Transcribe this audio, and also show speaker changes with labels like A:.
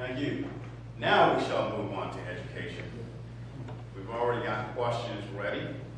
A: Thank you. Now we shall move on to education. We've already got questions ready.